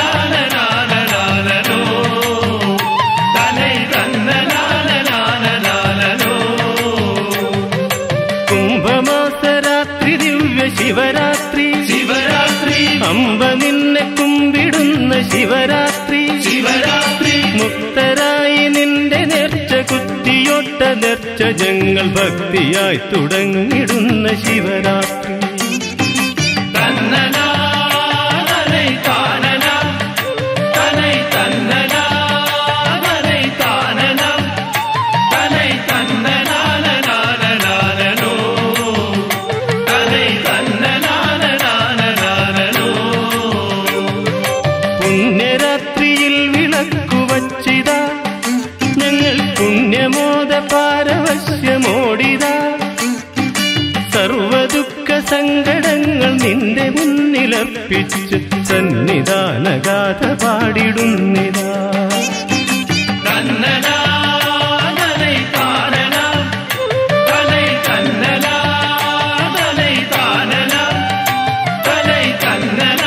ശിവരാത്രി ശിവരാത്രി അമ്പ നിന്നെ കുമ്പിടുന്ന ശിവരാത്രി ശിവരാത്രി മുക്തരായി നിന്റെ നേർച്ച കുത്തിയൊട്ട നേർച്ച ഞങ്ങൾ ഭക്തിയായി തുടങ്ങിടുന്ന ശിവരാത്രി. തന്നലാ നനൈ താനലാ തനൈ തന്നലാ നനൈ താനലാ തനൈ തന്നലാ പുണ്യരാത്രിയിൽ വിളക്കുവച്ചിതാ ഞങ്ങൾ പുണ്യമോദ പാരവശ്യമോടിതാ. സർവദുഃഖ സങ്കടങ്ങൾ നിന്റെ മുന്നിലർപ്പിച്ച് സന്നിധാനഗാഥ പാടിടുന്നിതാ. തന്നലാ നനൈ താനലാ തനൈ തന്നലാ നനൈ താനലാ തനൈ തന്നലാ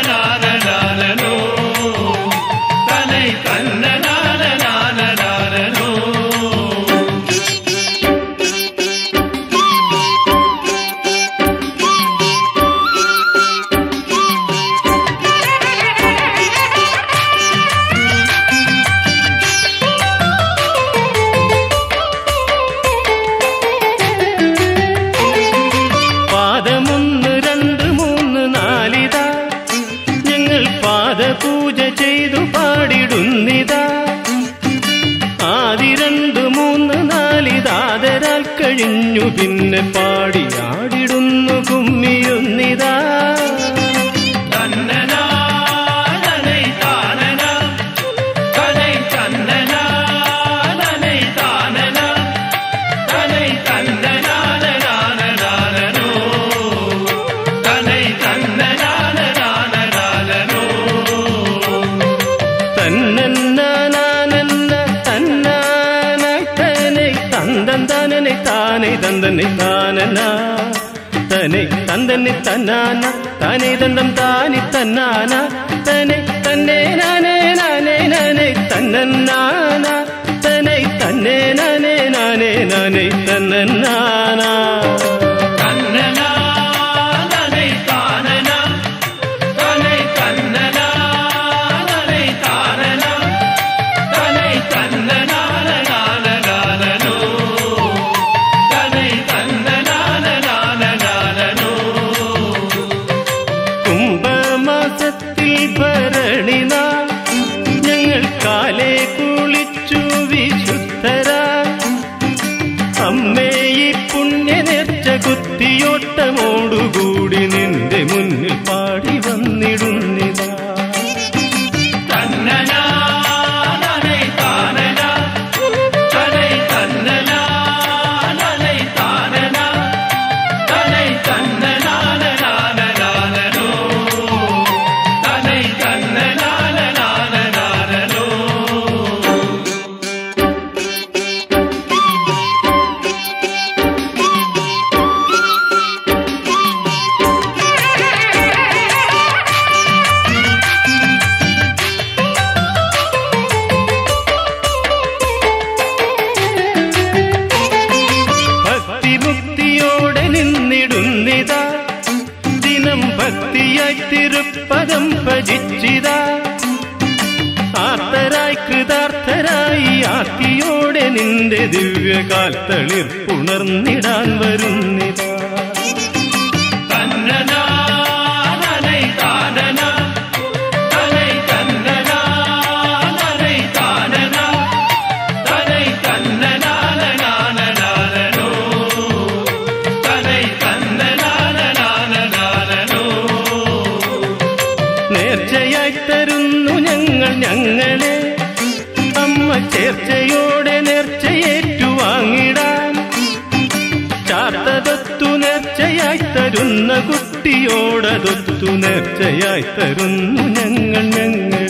പൂജ ചെയ്തു പാടിടുന്നിതാ. ആദ്യ 2, 3, 4 ദാതരാൽ കഴിഞ്ഞു പിന്നെ പാടിയാടിടുന്നു കുമ്മിയൊന്നിതാ. തന്നലാ നനൈ താനലാ തനൈ തന്നലാ നനൈ താനലാ തനൈ തന്നലാ ലാലലാലോ തനൈ തന്നലാ തന്നനെ താനെ തന്തനെ താനനാ തനെ തന്തനെ തന്നാന താനെ തന്തം താനി തന്നാന തനെ തന്നെ നാനേ നാനേ നാനേ തന്നന്നാന തനെ തന്നെ നാനേ നാനേ നാനേ തന്നന്നാന. തന്നലാ നനൈ താനലാ തനൈ തന്നലാ നനൈ താനലാ തനൈ തന്നലാ ഞങ്ങൾ കാലേ കുളിച്ചു വിശുദ്ധരാ. അമ്മേ ഈ പുണ്യ നേർച്ച കുത്തിയോട്ടമോടുകൂടി നിന്റെ മുന്നിൽ പാടി വന്നിടുന്നിതാ. തന്നലാ നനൈ താനലാ തനൈ തന്നലാ നനൈ താനലാ തനൈ തന്നലാ ലാലലാലോ തനൈ തന്നലാ ഭജിച്ചിത ആർത്തരായി കൃതാർത്ഥരായി ആക്കിയോടെ നിന്റെ ദിവ്യകാൽ തളിർപ്പുണർന്നിടാൻ വരുന്നിതാ. നേർച്ചയായി തരുന്നു ഞങ്ങളെ അമ്മ ചേർച്ചയോടെ നേർച്ചയേറ്റുവാങ്ങിടാൻ. ചാത്തതൊത്തു നേർച്ചയായി തരുന്ന കുട്ടിയോടതൊത്തു നേർച്ചയായി തരുന്നു ഞങ്ങളെ.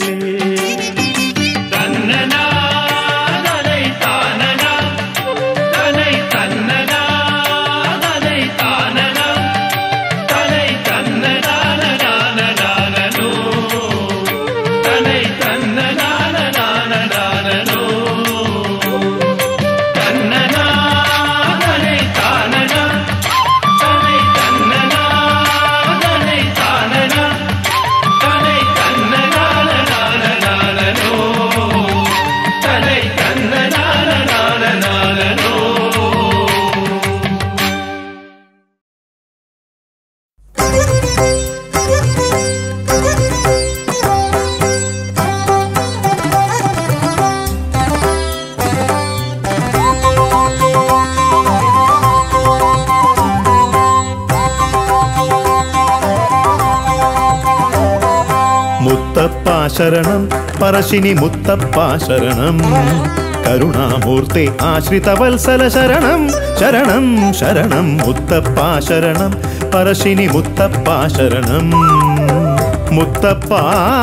മുത്തപ്പാ ശരണം പറശ്ശിനി മുത്തപ്പാ ശരണം കരുണാമൂർത്തെ ആശ്രിതവത്സല ശരണം ശരണം ശരണം മുത്തപ്പാ ശരണം പറശ്ശിനി മുത്തപ്പാ ശരണം മുത്തപ്പാ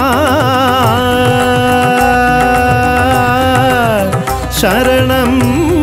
ശരണം.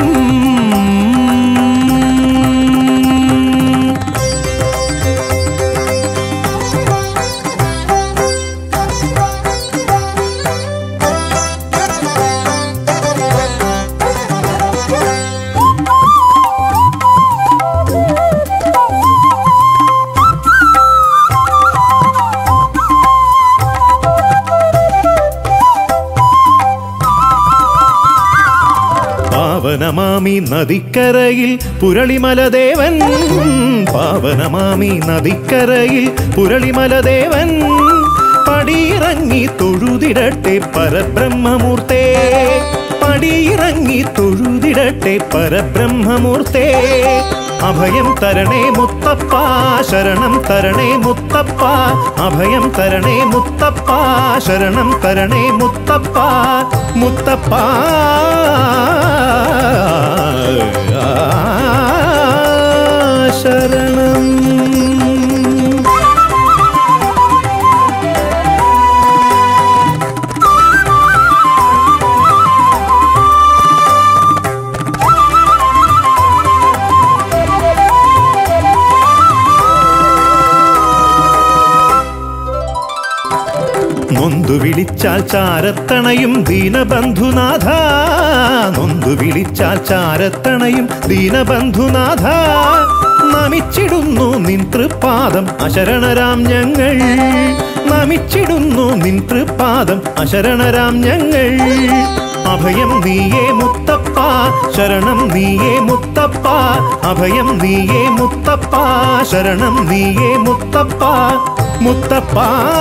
പാവനമാമി നദിക്കരയിൽ പുരളിമലദേവൻ പാവനമാമി നദിക്കരയിൽ പുരളിമലദേവൻ പടിയിറങ്ങി തൊഴുതിടട്ടെ പരബ്രഹ്മമൂർത്തേ പടിയിറങ്ങി തൊഴുതിടട്ടെ പരബ്രഹ്മമൂർത്തേ. അഭയം തരണേ മുത്തപ്പ ശരണം തരണേ മുത്തപ്പ അഭയം തരണേ മുത്തപ്പ ശരണം തരണേ മുത്തപ്പ മുത്തപ്പ ശരണം. നൊന്തു വിളിച്ചാൽ ചാരത്തണയും ദീനബന്ധുനാഥ നൊന്തു വിളിച്ചാൽ ചാരത്തണയും ദീനബന്ധുനാഥ നമിച്ചിടുന്നു നിൻ തൃപ്പാദം അശരണരാം ഞങ്ങൾ നമിച്ചിടുന്നു നിൻ തൃപ്പാദം അശരണരാം ഞങ്ങൾ. അഭയം നീയേ മുത്തപ്പ ശരണം നീയേ മുത്തപ്പ അഭയം നീയേ മുത്തപ്പ ശരണം നീയേ മുത്തപ്പ മുത്തപ്പ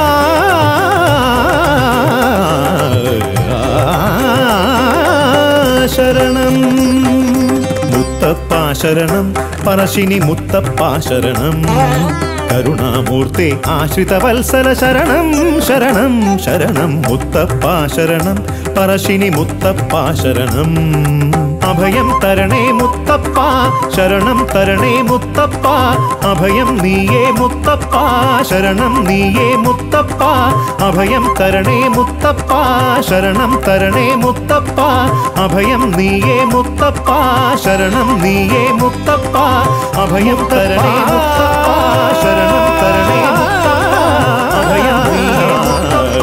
ശരണം. മുത്തപ്പ ശരണം പറശ്ശിനി മുത്തപ്പ ശരണം കരുണാമൂർത്തെ ആശ്രിതവത്സല ശരണം ശരണം ശരണം മുത്തപ്പ ശരണം പറശ്ശിനി മുത്തപ്പ ശരണം. അഭയം തരണേ മുത്തപ്പ ശരണം തരണേ മുത്തപ്പ അഭയം നീയേ മുത്തപ്പ ശരണം നീയേ മുത്തപ്പ അഭയം തരണേ മുത്തപ്പ ശരണം തരണേ മുത്തപ്പ അഭയം നീയേ മുത്തപ്പ ശരണം നീയേ മുത്തപ്പ അഭയം തരണേ മുത്തപ്പ ശരണം തരണേ മുത്തപ്പ അഭയം നീയേ മുത്തപ്പ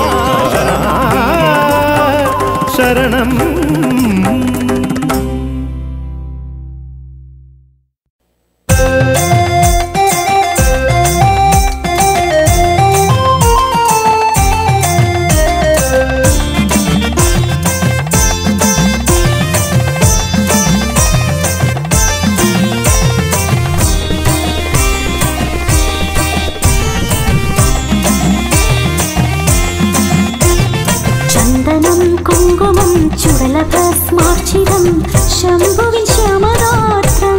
ശരണം. ശംഭുവിൻ ശ്യാമഗാത്രം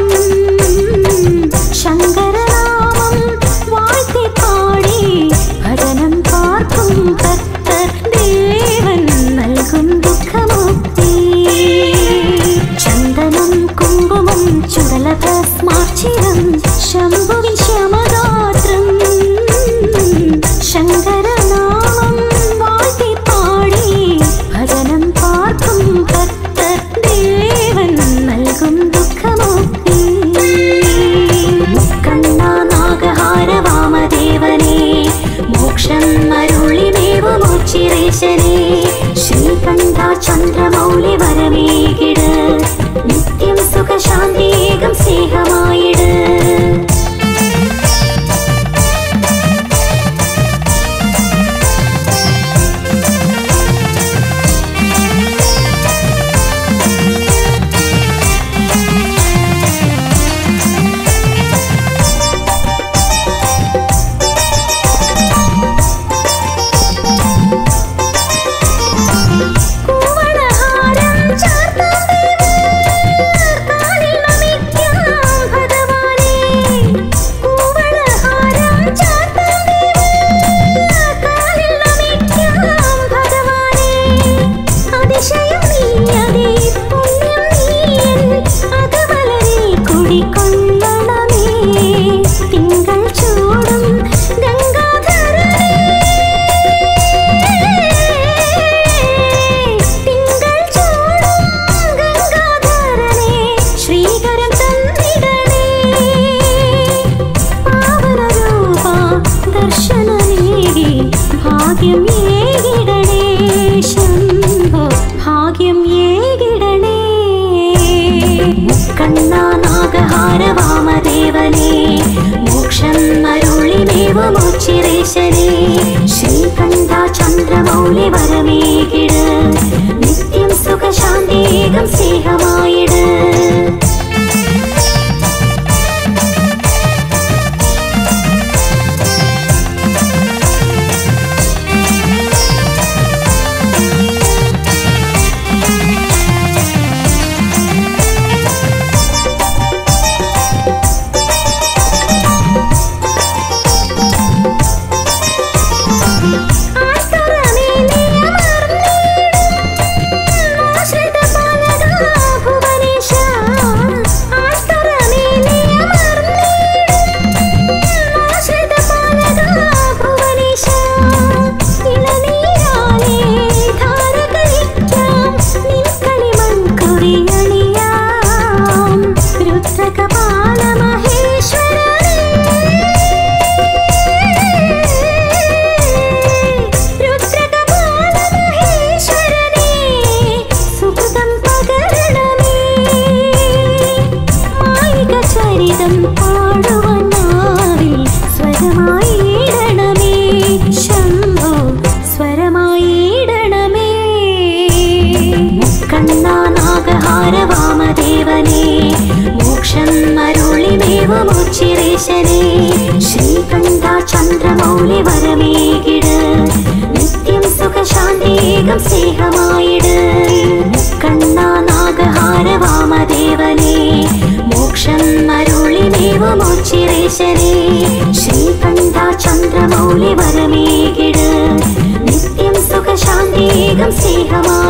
ശങ്കരനാമം വാഴ്ത്തി പാടി ഭജനം പാർക്കും ഭക്തർ ദേവൻ നൽകും ദുഃഖമുക്തി ചന്ദനം കുങ്കുമം ചുടലഭസ്മാർച്ചിരം ശംഭുവിൻ ശ്യാമഗാത്രം ശങ്കരനാമം വാഴ്ത്തി പാടി ഭജനം പാർക്കും ഭക്തർ ദേവൻ നൽകും ദുഃഖമുക്തി മുക്കണ്ണ നാഗഹാര വാമദേവനേ മോക്ഷം മരുളിമേവുമോച്ചിരേശനേ ശ്രീകണ്ഠ ചന്ദ്രമൗലി വരമേകിട് നിത്യം സുഖശാന്തേകം സ്നേഹമായിട് ശ്രീകണ്ഠ ചന്ദ്രമൗലി വരമേകിട് നിത്യം സുഖശാന്തേകം സ്നേഹമായിട് ശ്രീകണ്ഠ ചന്ദ്രമൗലി വരമേകിട് നിത്യം സുഖശാന്തേകം സ്നേഹമായിട് മുക്കണ്ണ നാഗഹാര വാമദേവനേ മോക്ഷം മരുളിമേവുമോച്ചിരേശനേ ശ്രീകണ്ഠ ചന്ദ്രമൗലി വരമേകിട് നിത്യം സുഖശാന്തേകം സ്നേഹമായിട്